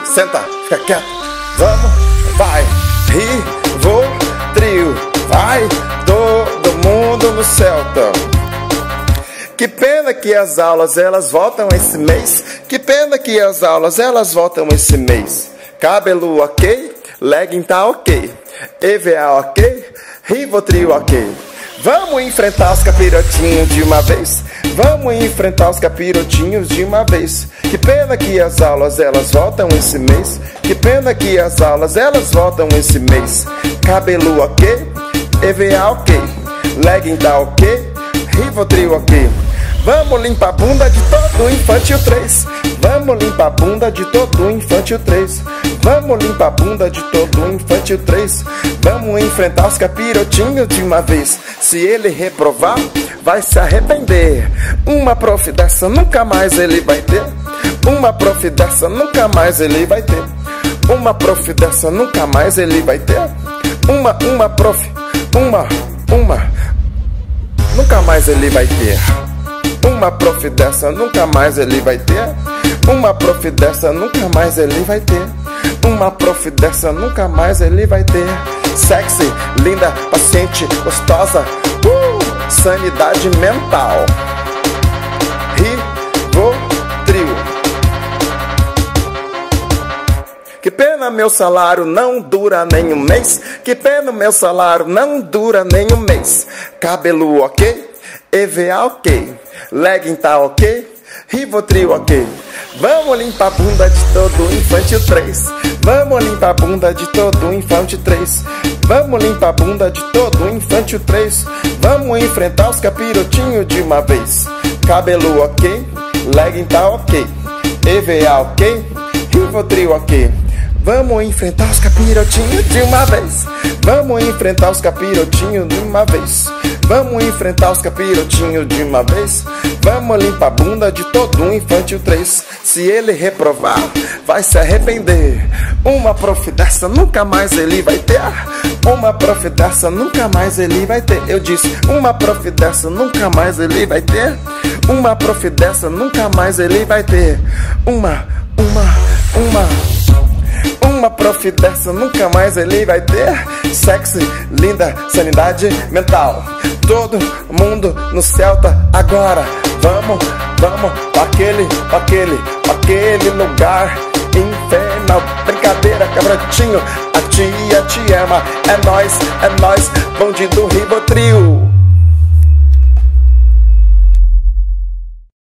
senta, fica quieto. Vamos, vai, Rivotril, vai, todo mundo no Celta. Que pena que as aulas elas voltam esse mês. Que pena que as aulas elas voltam esse mês. Cabelo ok, legging tá ok, EVA ok, Rivotril ok. Vamos enfrentar os capirotinhos de uma vez. Vamos enfrentar os capirotinhos de uma vez. Que pena que as aulas elas voltam esse mês. Que pena que as aulas elas voltam esse mês. Cabelo ok, EVA ok, legging tá ok, Rivotril ok. Vamos limpar a bunda de todo infantil 3. Vamos limpar a bunda de todo infantil 3. Vamos limpar a bunda de todo infantil 3. Vamos enfrentar os capirotinhos de uma vez. Se ele reprovar, vai se arrepender. Uma prof dessa nunca mais ele vai ter. Uma prof dessa nunca mais ele vai ter. Uma prof dessa nunca mais ele vai ter. Uma prof, nunca mais ele vai ter. Uma prof dessa nunca mais ele vai ter. Uma prof dessa nunca mais ele vai ter. Uma prof dessa nunca mais ele vai ter. Sexy, linda, paciente, gostosa, sanidade mental. Rivotril. Que pena meu salário não dura nem um mês. Que pena meu salário não dura nem um mês. Cabelo ok, EVA ok, legging tá ok, Rivotril ok. Vamos limpar a bunda de todo infantil 3. Vamos limpar a bunda de todo infantil 3. Vamos limpar a bunda de todo infantil 3. Vamos enfrentar os capirotinhos de uma vez. Cabelo ok, legging tá ok, EVA ok, Rivotril ok. Vamos enfrentar os capirotinhos de uma vez. Vamos enfrentar os capirotinhos de uma vez. Vamos enfrentar os capirotinhos de uma vez. Vamos limpar a bunda de todo infantil 3. Se ele reprovar, vai se arrepender. Uma prof dessa nunca mais ele vai ter. Uma prof dessa nunca mais ele vai ter. Eu disse, uma prof dessa nunca mais ele vai ter. Uma prof dessa nunca mais ele vai ter. Uma prof dessa nunca mais ele vai ter. Sexy, linda, sanidade mental. Todo mundo no Celta agora. Vamos pra aquele lugar infernal. Brincadeira, cabrotinho, a tia te ama. É nóis, bonde do Rivotril.